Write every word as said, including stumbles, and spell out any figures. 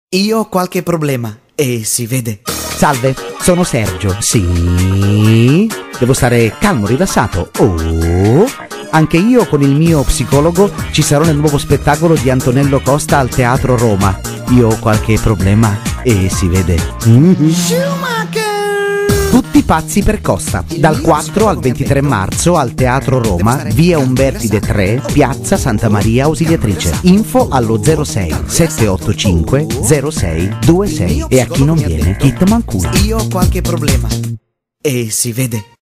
Io ho qualche problema e si vede. Salve, sono Sergio. Sì? Devo stare calmo, rilassato. Oh, anche io con il mio psicologo ci sarò nel nuovo spettacolo di Antonello Costa al Teatro Roma. Io ho qualche problema e si vede. Mm-hmm. Tutti pazzi per Costa, dal quattro al ventitré marzo al Teatro Roma, via Umbertide tre, piazza Santa Maria Ausiliatrice. Info allo zero sei sette otto cinque zero sei due sei e a chi non viene, Kit Mancuso. Io ho qualche problema e si vede.